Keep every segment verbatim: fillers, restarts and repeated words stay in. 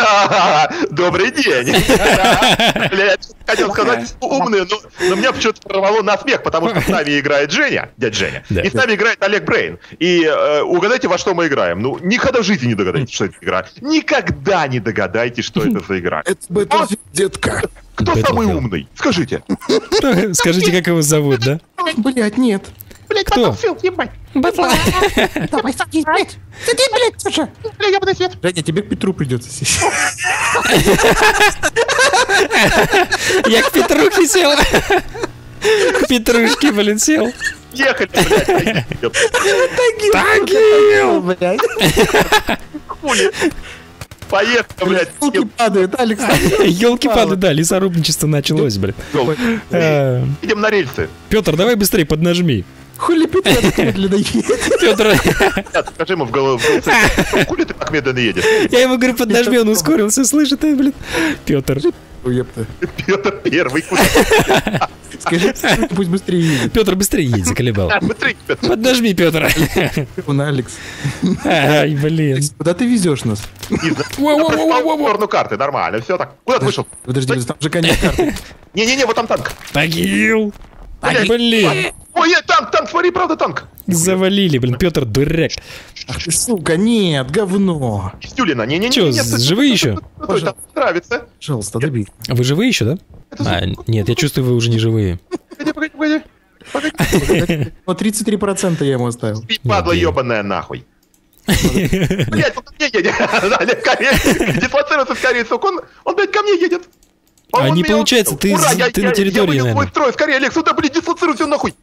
Добрый день. Я хотел сказать умные, но меня почему-то прорвало на смех, потому что с нами играет Женя, дядя Женя, и с нами играет Олег Брейн. И угадайте, во что мы играем. Ну, никогда в жизни не догадаетесь, что это игра. Никогда не догадаетесь, что это за игра. Это Battlefield, детка. Кто самый умный? Скажите. Скажите, как его зовут, да? Блять, нет. Блять, Battlefield, ебать. Давай, садись, блядь. Сиди, блядь, слушай. Бля, ебаный свет. Женя, тебе к Петру придется сесть. Я к Петрухе сел. К Петрушке, блин, сел. Ехали, блядь. Тагил, блядь. Хули. Поехали, блядь. Елки падают, Алекс. Елки падают, да, лесорубничество началось, блин. Идем на рельсы. Петр, давай быстрее поднажми. Хули Петр так медленно едет. Петр, Скажи ему в голову. Хули ты так медленно едешь? я ему говорю, поднажми, он ускорился, слышит, ты, блин. Петр. Петр первый. Скажи, пусть быстрее едет. Петр, быстрее едь, заколебал. Быстрее, Петр. Поднажми, Петр. Он Алекс. Ай, блин. Куда ты везешь нас? В сторону карты, нормально, все так. Куда ты вышел? Подожди, там же конец карты. Не-не-не, вот там танк. Тагил. Блин. Ой, танк, танк, смотри, правда танк. Завалили, блин, Петр дурак. Ах ты, сука, нет, говно. Стюлина, не-не-не. Че, живые еще? Нравится. Пожалуйста, добей. Вы живые еще, да? А, нет, я чувствую, вы уже не живые. Погоди, погоди, погоди. Вот тридцать три процента я ему оставил. Ты падла ебаная нахуй. Блять, он ко мне едет. Дислоцироваться скорее, сука, он, он, блядь, ко мне едет. А не получается, ты на территории, наверное. Ой, строй, скорее, Алекс, сюда, блядь, дислоцируйся нахуй.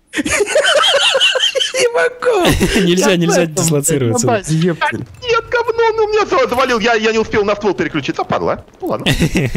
Не могу. Нельзя, нельзя дислоцироваться. Нет, говно, ну меня завалил, я не успел на ствол переключиться, падла. Ну ладно.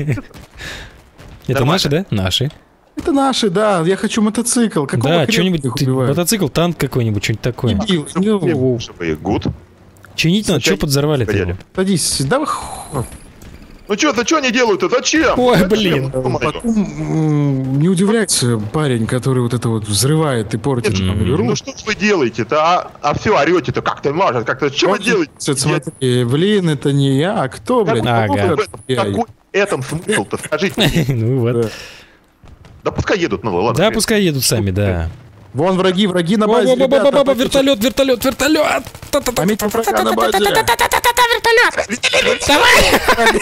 Это наши, да? Наши. Это наши, да. Я хочу мотоцикл. Да, что-нибудь, мотоцикл, танк какой-нибудь, что-нибудь такое. Гуд. Чинить надо, что подзорвали-то? Садись, давай. Ну что, за что они делают-то? Зачем? Ой, блин. Потом не удивляйся, парень, который вот это вот взрывает и портит нам игру. Ну что вы делаете-то? А, а все орете-то как-то может, как-то. Что вы делаете? Смотри, блин, это не я, а кто, блин? Ага. Какой этом смысл-то? Скажите. Ну вот. Да пускай едут, ну ладно. Да, пускай едут сами, да. Вон враги, враги на базе. Ба-ба-ба-ба-ба, вертолет, вертолет, вертолет. Пометь врага на базе. Вертолет! Давай!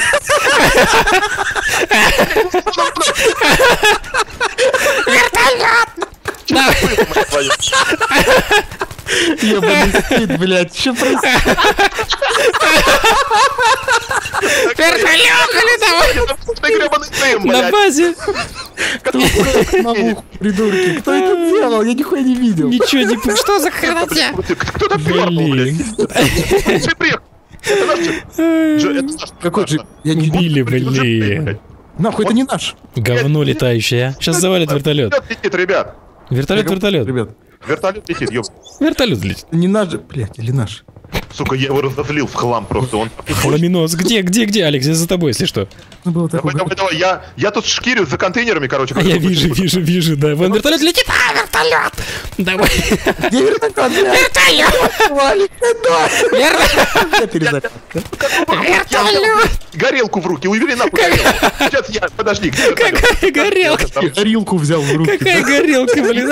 Вертолет! Ебаный стыд, блядь, что происходит? Вертолет! На базе. Придурки, кто это делал? Я нихуя не видел. Ничего не понял. Что за херня? Кто-то пернул, блядь. Какой же? Я не Убили, блин. Нахуй, это не наш. Говно летающее. Сейчас завалит вертолет. Вертолет летит, ребят. Вертолет, вертолет. Ребят, Вертолет летит, ёб. Вертолет летит. не наш же, блядь, или наш? Сука, я его разозлил в хлам просто. Он... Хламинос. Где, где, где, Алекс? Я за тобой, если что. Ну, было Давай, такое. давай, давай. Я, я тут шкирю за контейнерами, короче. А я вижу, вижу, вижу, да. Вон вертолет летит. А, вертолет! Давай. Где вертолет, блядь? Вертолет! Валик, Вертолет! я перезаряд. Вертолет! Горелку в руки, увели нахуй горелку. Сейчас я, подожди. Где вертолет? Какая горелка? Я горилку взял в руки. Какая горелка, блин.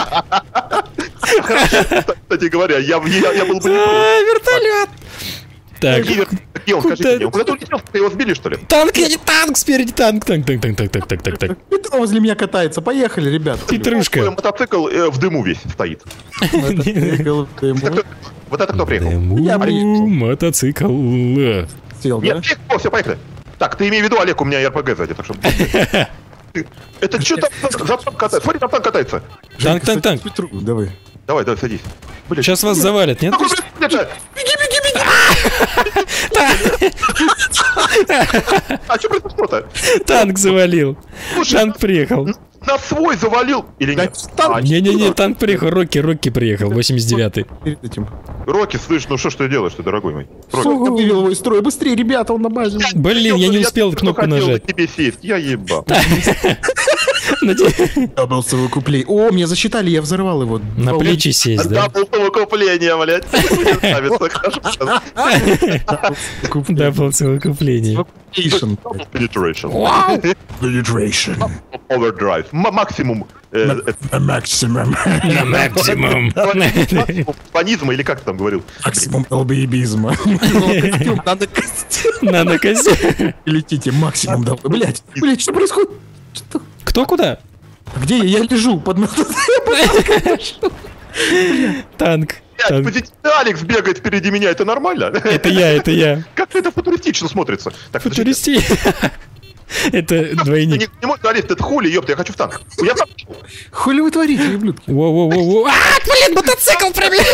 Кстати говоря, я, я, я был бы не против. А, вертолет. Так. Где вертолет? Где он, скажите мне? Он куда-то улетел? Ты его сбили, что ли? Танк едет, танк спереди, танк, танк, танк, танк, танк, танк, танк, танк, танк. Петро возле меня катается. Поехали, ребят. Петрушка. Мотоцикл э, в дыму весь стоит. Мотоцикл, ты ему Вот это кто приехал? Дыму, мотоцикл. сел, да? Нет, приехал, все, поехали. Так, ты имей в виду, Олег, у меня эр пэ гэ сзади, так что... Это что там за танк катается? Смотри, там танк катается. Танк, танк, танк. Петру, давай. Давай, давай, садись. Сейчас вас завалят, нет? Беги, беги, беги! А что произошло-то? Танк завалил. Танк приехал. на свой завалил. Или Да, нет? танк. А, Не-не-не, танк приехал, Рокки, Рокки приехал, восемьдесят девятый. Перед этим. Рокки, слышь, ну что ж ты делаешь, ты, дорогой мой? Рокки. Сука, вывел его из строя. Быстрее, ребята, он на базе. Блин, я не успел только кнопку хотел нажать. на тебе сесть, я ебал. На те- Я был совокуплей. О, меня засчитали, я взорвал его. На плечи сесть, да? Дабл совокупление, блядь. Ставится, хорошо. Дабл совокупление. Penetration. Double penetration. Penetration. Overdrive. М- Максимум. э, э, Максимум. На максимум. максимум фанизма, или как ты там говорил? Максимум долбоебизма. Надо костюм. Надо костюм. Летите, максимум долбоебизма. Блять, блять, что происходит? Что? Кто куда? Где я? Я лежу под Танк. Блядь, Танк. позитивный Алекс бегает впереди меня, это нормально? Это я, это я. Как это футуристично смотрится? Так, подожди. Футуристи. Это Ты двойник. не, не можешь, Алекс, это хули, ёпта, я хочу в танк. Я в танк. Хули вы творите, ублюдки? Воу-воу-воу. А, блин, мотоцикл пробил.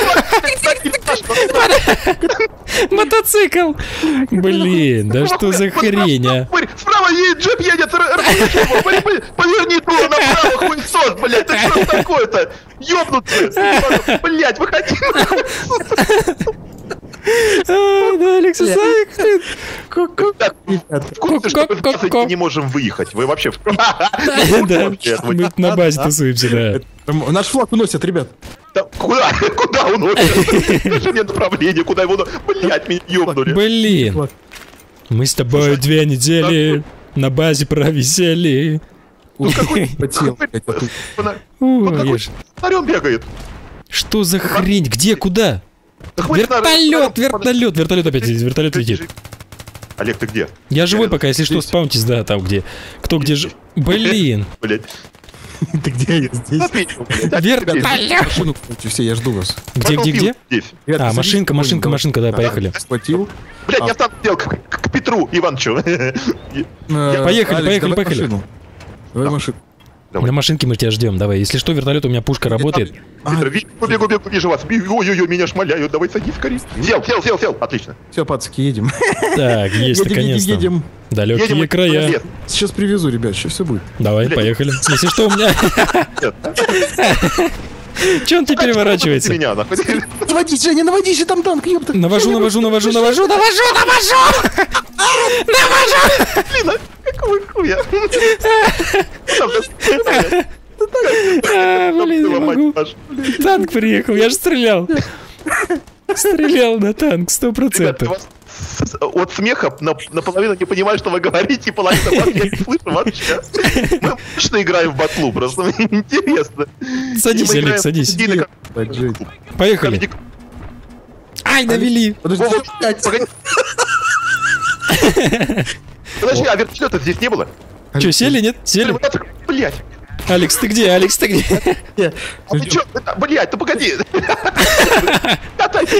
Мотоцикл. Блин, да что за хрень, а? Смотри, справа едет джип, едет, р- р- Пой- пой- поверни туда направо, хуесос, блядь, ты что такое-то? Ёбнутый. Блядь, выходи. А, да, Алекс, блин. Так, в курсе, что мы в базы не можем выехать? Вы вообще... в- Да, мы на базе тусуемся, да. Там Наш флаг уносят, ребят. Да, Куда? Куда он уходит? Скажи мне направление, куда его... Блядь, меня ёбнули. Блин, мы с тобой две недели на базе провисели. Потел. Ой, я ж- Фонарем бегает. Что за хрень? Где? Куда? Вертолет, вертолет, вертолет опять здесь, вертолет летит. Олег, ты где? Я живой пока, если что, Здесь. спаунтесь, да, там где. Кто где же... Блин. Блядь. Ты где? Я здесь. Вертолет. Машину, кстати, все, я жду вас. Где, где, где? Здесь. Ребят, А, садитесь машинка, машинка, спокойно, машинка, да, поехали. Схватил. Блядь, А. я в танк сел к, к Петру Ивановичу. Э, Поехали, Алекс, поехали, давай поехали. машину. Давай машину. Давай. На машинке мы тебя ждем, давай. Если что, вертолет у меня пушка работает. Петр, ви- бегу, бегу, вижу вас. Бегу, ой-ой-ой, меня шмаляют. Давай садись скорее. Сел, сел, сел, сел. Отлично. Все, пацки, едем. Так, есть, Едем, едем, наконец-то. едем. Далекие Едем края. Нет, Сейчас привезу, ребят, сейчас все будет. Давай, Блядь. поехали. Если что, у меня... нет. Че он тебе Ты переворачивается? меня, нахуй. Наводись, Женя, наводись, и там танк, ёпта. Навожу, навожу, навожу, навожу, навожу, навожу! Навожу! Блин, а какого хуя? Там, да, А, блин, не была мать могу. ваша. Танк приехал, я же стрелял. Стрелял на танк, сто Ребята, процентов. вас с- от смеха на- наполовину не понимаю, что вы говорите, и половину вас я не слышу вообще. Мы точно играем в батлу, просто мне интересно. Садись, И мы Олег, играем в садись. единый Блядь, Жень. Поехали. кон- Ай, навели. Подожди, Вова, блядь. погоди. Подожди, а вертолета здесь не было? Че, сели, нет? Сели? Блять. Алекс, ты где? Алекс, ты где? Я- А ты чё? Это- Блядь, ну погоди. Катайся,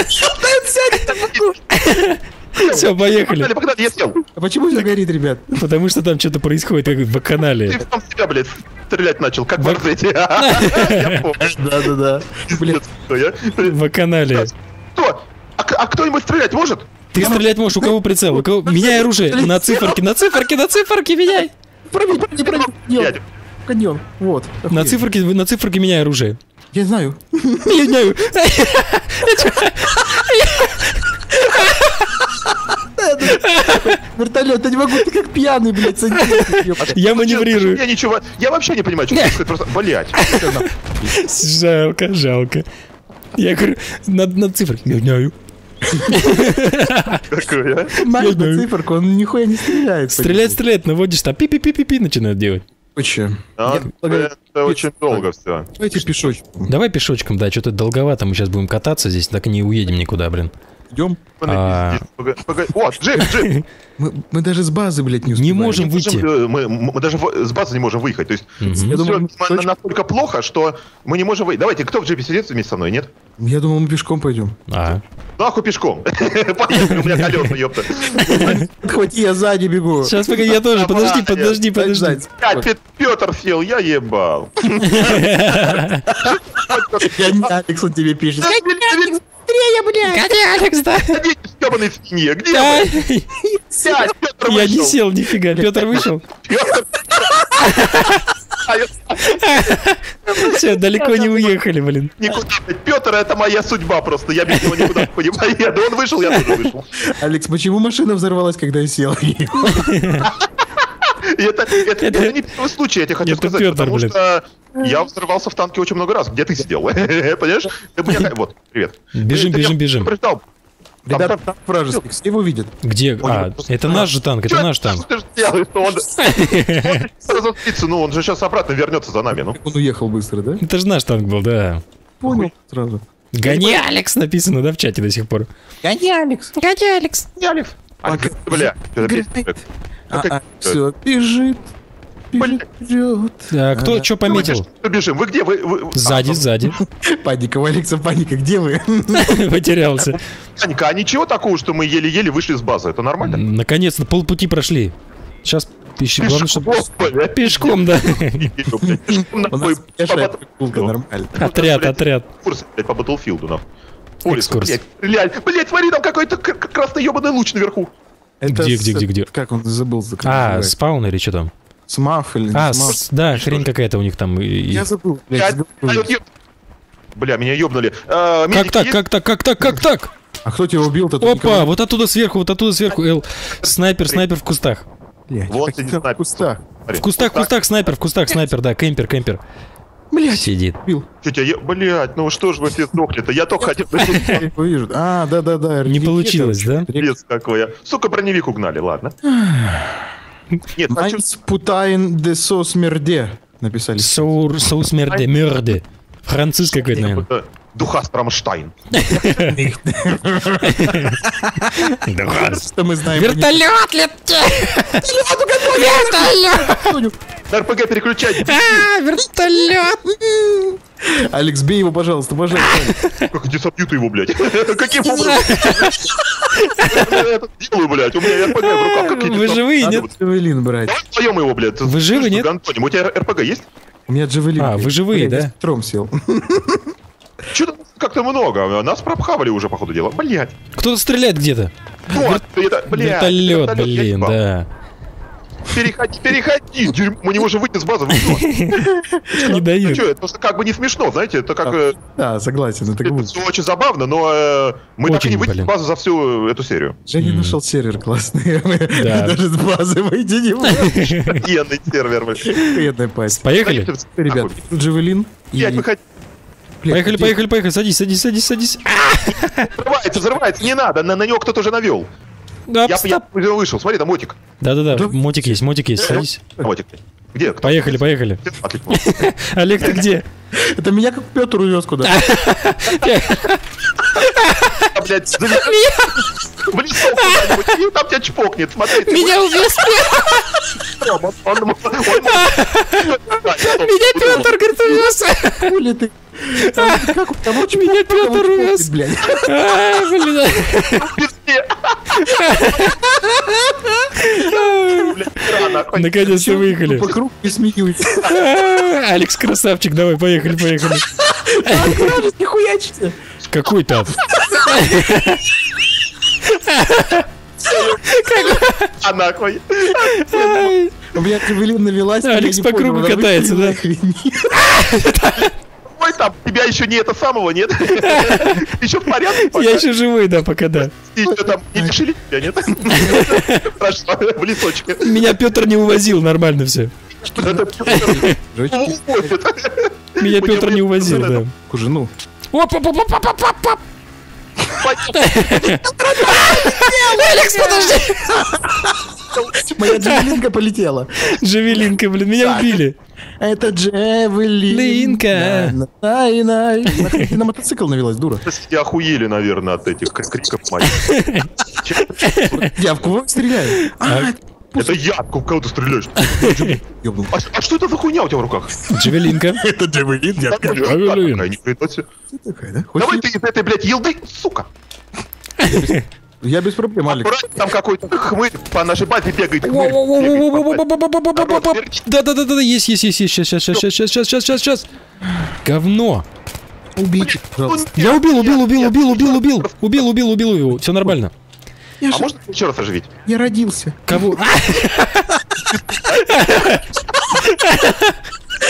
Все, поехали. Погнали, погнали, я сел. А почему все горит, ребят? Потому что там что-то происходит, как в Ты канале. сам себя, блядь, стрелять начал, как в Арзете. Я помню. Да-да-да. Блядь, что я? В канале. Кто? А к- а кто-нибудь стрелять может? Ты стрелять можешь, у кого прицел? У кого... Меняй оружие. На циферки, на циферки, на циферки меняй. Пробей, пробей, пробей. Дядя. Каньон. Вот. На циферки, на циферки меняй оружие. Я знаю. Меняю. Вертолет, я не могу, ты как пьяный, блядь, садись. ёпта. Я маневрирую. Я ничего, я вообще не понимаю, что происходит, просто, блядь. Жалко, жалко. Я говорю, на, на циферки меняю. Какое, а? Нажми знаю. на циферку, он нихуя не стреляет. Стрелять, стрелять, наводишь там, пи-пи-пи-пи-пи начинает делать. Короче, А, я предлагаю Это очень долго все. давайте пешочком. Давай пешочком, да, что-то долговато, мы сейчас будем кататься здесь, так и не уедем никуда, блин. Идем. А. О, джип, джип. Мы, мы даже с базы, блядь, не Не успеваем. можем выйти. Мы, мы даже в- с базы не можем выехать. То есть Мгм. Я думал, мы все настолько плохо, что мы не можем выйти. Давайте, кто в джипе сидит вместе со мной, нет? Я думал, мы пешком пойдем. А, Нахуй пешком. Поехали, у меня колеса, ёпта. Хвати, я сзади бегу. сейчас, погоди, я тоже, подожди, подожди, Дай, подожди. дай. Опять Петр сел, я ебал. Я не Алекс, он тебе пишет. Быстрее, блядь! Где Алекс, да? Садитесь, ёбаные свиньи, где Да. вы? Сядь, Петр Я не вышел. сел, нифига, Петр вышел. Петр, Все, далеко не уехали, блин. Никуда. Петр, это моя судьба просто. Я без него никуда не поеду. Он вышел, я тоже вышел. Алекс, почему машина взорвалась, когда я сел? Это, это, это не первый случай, я тебе хочу это сказать, Петр, потому блин. что я взорвался в танке очень много раз. Где ты сидел? Понимаешь? Ты меня- Вот, привет. Бежим, Ты- ты бежим, меня бежим. предупреждал. Там- Ребята, там- танк вражеский, все его видят. Где? А, это наш же танк, это Чё наш танк. Ты же делаешь, что он... он разозлится, ну он же сейчас обратно вернется за нами, ну. Он уехал быстро, да? Это же наш танк был, да. Понял сразу. Гони, Алекс, написано, да, в чате до сих пор. Гони, Алекс. Гони, Алекс. Алиф. Алиф, бля, это песня. А, Как- все, бежит. Бежит, бежит. А, кто что пометил? Давайте, бежим. Вы где? Вы, вы... Сзади, А, сзади. Паника, у Алекса паника, где вы? Потерялся. Анька, а ничего такого, что мы еле-еле вышли с базы? Это нормально? Наконец-то полпути прошли. Сейчас пищи. Главное, чтобы... Господи. Пешком, да. Пешком У нахуй нас пешая по- прогулка, нормально. Отряд, блядь, отряд. Курс, блядь, по Батлфилду, нам. По лесу, Экскурс. блядь, стрелять. Блядь, смотри, там какой-то к- к- красный ебаный луч наверху. Это Где, с- где, где, где? Как он забыл? как А, называется? спаун или что там? Смаф или не А, смаф? с- да, хрень какая-то у них там. и- и- Я забыл, Я- блядь. а, забыл. вот еб- Бля, меня ёбнули. А, Как медики так, есть? как так, как так, как так? А кто тебя убил-то? Опа, вот оттуда сверху, вот оттуда сверху. Эл, снайпер, снайпер в кустах. Вот сидит в снайпер. кустах. Смотри. В кустах, в кустах, снайпер, в кустах, снайпер, да, кемпер, кемпер. Блядь, Сидит. убил. Чё тебя е- Блядь, ну что ж вы все сдохли-то? Я только хотел... Я его вижу. А, да-да-да. Не получилось, да? Пиздец какой я. Сука, броневик угнали, ладно. Нет, хочу... Майнс Путайн де Сосмерде. Написали. Соур, соус мерде, мерде. Француз какой-то, наверное. Это Духас Рамштайн. Что мы знаем. Вертолет летит! Вертолет! На РПГ переключать. А, вертолет! Алекс, бей его, пожалуйста, пожалуйста. Как где собьют его, блядь? Каким образом? Я это делаю, блядь. У меня РПГ в руках. Как я не Вы знаю. живые, Надо нет? вот- Джавелин брать. Давай вдвоем его, блядь. Вы живы, нет? Антоним, у тебя РПГ есть? У меня Джавелин. А, вы живые, да? Тром сел. Что-то как-то много. Нас пропхавали уже, походу дела. Блядь. Кто-то стреляет где-то. Вот, это, блядь. Вертолет, вертолет, я блин, ебал. да. Переходи, переходи. Дерьмо, у него же выйти с базы. вы что? Не Ну дают. что, это просто как бы не смешно, знаете, это как... э, Да, согласен, это Это глупо. всё очень забавно, но э, мы так и Очень, не выйдем блин. с базы за всю эту серию. Женя нашел сервер классный. Мы Да. даже с базы выйти не можем. Офигенный сервер, блядь. Бедная пасть. Поехали? Ребят, Джавелин. и- Пять, выходи. Блядь, Поехали, где- поехали, поехали. Садись, садись, садись, садись. Взрывается, взрывается, не надо, на, на него кто-то уже навел. Да, Я, я стоп. уже вышел, смотри, там мотик. Да-да-да, Да. мотик есть, мотик есть, садись. Мотик. Где? Кто? Поехали, поехали. Отлично. Олег, ты где? Это меня как Петр увез куда. А, блядь, завели- в лесу куда-нибудь, и там тебя чпокнет, смотрите. Меня увез Он- он- он- он- Меня Петр, говорит, увез. Хули ты? Там Как у того Меня чпок, кого Петр чпокнет, увез. блядь. А, блин. Пизде. Блядь, рано. Наконец-то выехали. По кругу не смеюсь. А, Алекс, красавчик, давай, поехали, поехали. Не хуячите. Какой там? А нахуй. У меня Джавелин навелась. я Алекс не по понял, кругу она катается, да? выстрелила или нет. Ой, там, тебя еще не это самого, нет? Еще в порядке? пока? Я еще живой, да, пока да. И что там, не решили тебя, нет? Хорошо, в лесочке. Меня Петр не увозил, нормально все. Это Жёчки, увозит. Меня Мне- Петр мне не увозил, это- да. ку жену. Оп, оп, оп, оп, оп, оп, оп, оп. Алекс, подожди! Моя Джавелинка полетела. Джавелинка, блин, меня убили. Это Джавелинка. Линка. Най-най. Нахуй ты на мотоцикл навелась, дура. Все охуели, наверное, от этих криков, мать. Я в кого стреляю? А, Это я, в кого ты стреляешь? ёбнул. А, а что это за хуйня у тебя в руках? Джавелинка. Это Джавелин, я Джавелин. Такая, не придется. такая, да? Давай Хочешь- ты из этой, блядь, елды, сука. Я без проблем, Алекс. Аккуратно, там какой-то хмырь по нашей базе бегает. хмырь. Да, да, да, да, есть, есть, есть, есть. Сейчас, сейчас, сейчас, сейчас, сейчас, сейчас, сейчас, сейчас. Говно. Убейте, пожалуйста. Я убил, убил, убил, убил, убил, убил. Убил, убил, убил его. Все нормально. Я, А же- можно еще раз оживить? я родился. Кого?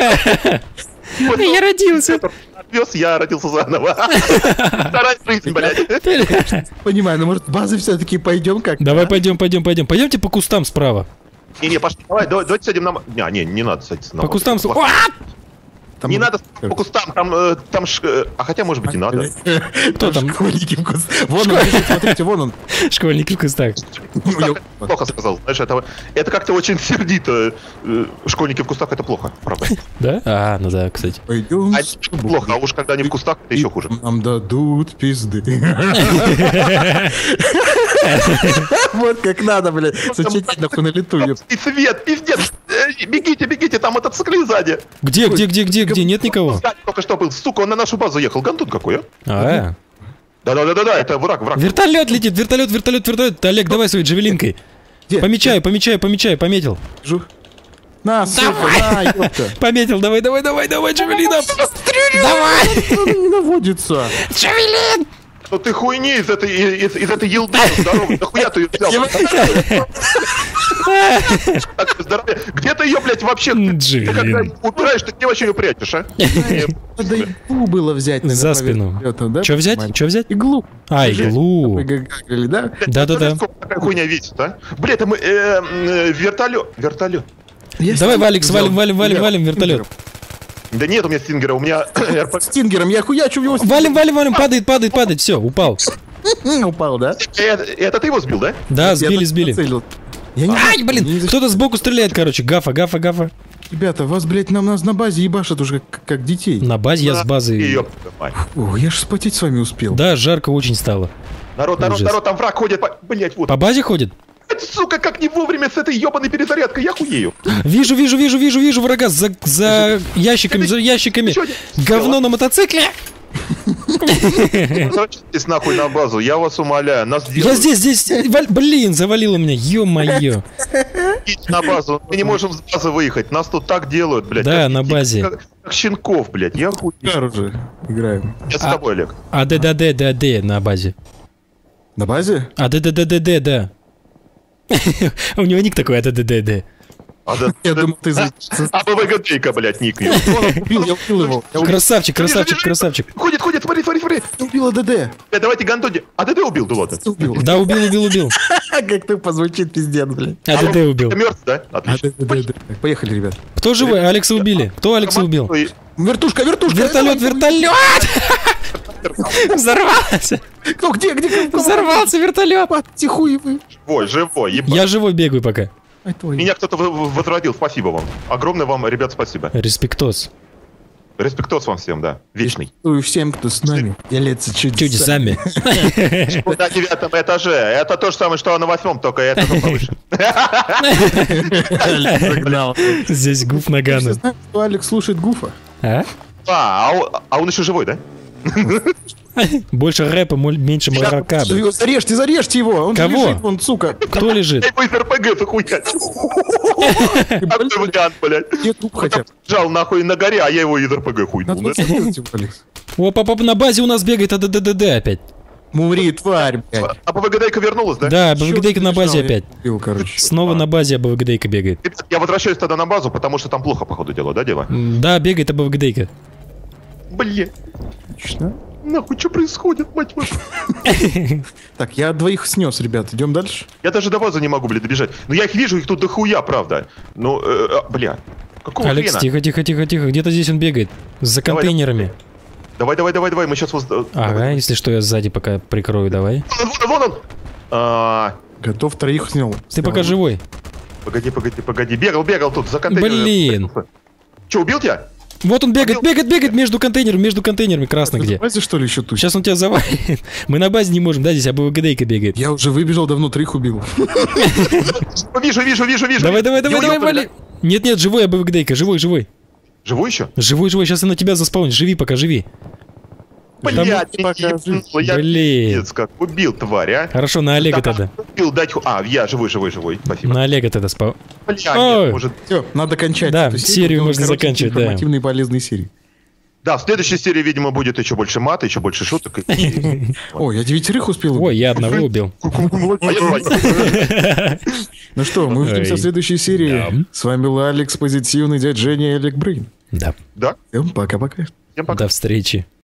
Я родился. Отвез, я родился заново. Вторая жизнь, блядь. Понимаю, ну может в базы все-таки пойдем как? Давай пойдем, пойдем, пойдем. Пойдемте по кустам справа. Не-не, пошли, давай, давай, давайте садим на... Не, не, не надо садиться на... По кустам... Плохо. Там Не вот- надо по кустам, там, э, там ш... э, А хотя, может быть, и надо. Кто там? Школьники в куст- Вон он, лежит, смотрите, вон он. Школьники в кустах. Кустах плохо сказал. Знаешь, это, это как-то очень сердито. Э, Школьники в кустах — это плохо, правда. Да? А, ну да, кстати. Пойдем. А это плохо, а уж когда они в кустах, это еще хуже. Нам дадут пизды. Вот как надо, блядь. Сочетать нахуй на лету. ёп. И свет, пиздец! Э, Бегите, бегите, там мотоциклы сзади. Где, где, где, где, где? Нет никого? Сзади только что был. Сука, он на нашу базу ехал. Гандон какой, а? А, Да-да-да-да, это враг, враг. вертолет летит, вертолет, вертолет, вертолет. Олег, давай своей джавелинкой. Где? Помечаю, помечаю, помечаю, пометил. Жух. На, сука, на, ёпта. Пометил, давай, давай, давай, давай, джавелином. Давай. Он не наводится. Ну ты хуйни из этой, из, из этой елды здоровой. Нахуя ты ее взял? Так, здоровье. Где ты ее, блядь, вообще? Ты Дживелин. когда убираешь, ты где вообще ее прячешь, а? Надо иглу было взять. наверное, За спину. поверх лёта, да? Че взять? Нормально. Че взять? Иглу. А, иглу. Вы гагали, да? Да-да-да. Сколько такая хуйня весит, а? Бля, это мы, э, э, вертолет, вертолет. Я Давай, стингер Валик, взял. валим, валим, валим, Стингер. валим, вертолет. Да нет у меня стингера, у меня эр пэ гэ. Стингером я хуячу в него. Валим, валим, валим, падает, падает, падает, все, упал. Упал, да? Это, это ты его сбил, да? Да, Я сбили, так сбили. нацелил. Я не Ай, знаю, блин, не за- кто-то сбоку стреляет, короче. Гафа, гафа, гафа. Ребята, вас, блядь, нам нас на базе ебашат уже как, как детей. На базе я с базы. Ёб твою мать. О, я ж спотеть с вами успел. Да, жарко очень стало. Народ, народ, Ужас. народ, там враг ходит, по... блять, вот. По базе ходит? Сука, как не вовремя с этой ебаной перезарядкой, я хуею. Вижу, вижу, вижу, вижу, вижу врага за, за ящиками, за ящиками. Чё не- Говно на мотоцикле. Возвращайтесь нахуй на базу, я вас умоляю. Нас Я делают здесь, здесь. Валь- Блин, завалило меня. Ё-моё. идти на базу. Мы не можем с базы выехать. Нас тут так делают, блядь. Да, как на детей, базе. Как, как щенков, блядь. Я хуй. Кар уже играем. Я с тобой, Олег. А Д Д Д Д Д на базе. На базе? А Д Д Д Д Д, да. У него ник такой, а Д Д Д Д. А, да, Я думал, ты за... а БВГ-дейка, блядь, ник. её. убил, я убил его. Я убил, Красавчик, красавчик, красавчик. Ходит, ходит, смотри, смотри, смотри. я убил АДД. Э, Давайте Гандони. А ДД убил, да ладно. Убил. Да, убил, убил, убил. Как ты позвучит, пиздец, блядь. А Д Д убил. Ты мертв, да? Отлично. АДД. Поехали, ребят. Кто живой? Алекса убили. Кто Алекса убил? Вертушка, вертушка. Вертолет, вертолет! Взорвался! Ну где, где, где? Взорвался вертолет! Тихуй вы. Живой, живой, ебать. Я живой бегаю пока. Ай, твой. Меня кто-то в- в- возродил, спасибо вам. Огромное вам, ребят, спасибо. Респектос. Респектос вам всем, да. Вечный. Ой, всем, кто с нами, делится чудесами. Чудесами. На девятом этаже. Это то же самое, что на восьмом, только это ну, повыше. Загнал. Здесь гуф Ты Нагана. знаешь, что Алекс слушает Гуфа? А? А, а он- а он еще живой, да? Больше рэпа, моль- меньше молока. блин. Зарежьте, зарежьте его. Он же Кого? лежит, вон, сука. Кто лежит? Я его из эр пэ гэ захуять. Какой вариант, блядь. Где труп хотя бы? Жал нахуй на горе, а я его из эр пэ гэ хуйнул. Надо подсмотреть его, Алекс. Опа, папа, на базе у нас бегает А Д Д Д Д опять. Мури, тварь, блядь. А БВГ-дейка вернулась, да? Да, БВГДейка на базе Я опять. убил, короче. Снова на базе БВГДейка бегает. Ребят, я возвращаюсь тогда на базу, потому что там плохо, походу, дело, да, дело? М, Да, бегает БВГДейка. Блин, Отлично. нахуй, что происходит, мать вашу? Так, я двоих снес, ребят. Идем дальше. Я даже до базы не могу, блядь, добежать. Но я их вижу, их тут дохуя, правда. Ну, э, а, бля. Какого Алекс, хрена? тихо, тихо, тихо, тихо. Где-то здесь он бегает. За Давай, контейнерами. Давай, давай, давай, давай, мы сейчас... Воз... Ага, если что, я сзади пока прикрою, давай. Вон он, вон он! А, Готов, троих снял. Ты пока живой. погоди, погоди, погоди. Бегал, бегал тут, за контейнером. Блин. Че, убил тебя? Вот он бегает, бегает, бегает между контейнерами, между контейнерами. Красный где? На базе, что ли, еще тут? Сейчас он тебя завалит. Мы на базе не можем, да, здесь АБВГДейка бегает. Я уже выбежал, давно троих убил. Вижу, вижу, вижу, вижу. Давай, давай, давай, Ё- давай, ёпта, вали. Нет, нет, живой АБВГДейка, живой, живой. Живой еще? Живой, живой, сейчас я на тебя заспауню. Живи пока, живи. Блядь, пока я, жив. я Блин. пиздец как убил, тварь, а. Хорошо, на Олега Да, тогда. Убил, дать ху... А, я живой, живой, живой. Спасибо. На Олега тогда спал. Бля, Ой. нет, может... Все, надо кончать. Да, эту серию делать можно коротенькие, заканчивать, да. информативные полезные серии. Да, в следующей серии, видимо, будет еще больше мата, еще больше шуток. и- О, я девятерых успел убить. Ой, я одного убил. А я два. Ну что, мы увидимся в Ой. следующей серии. Да. С вами был Алекс Позитивный, дядя Женя и Олег Брейн. Да. Да? Всем пока-пока. Всем пока. До встречи.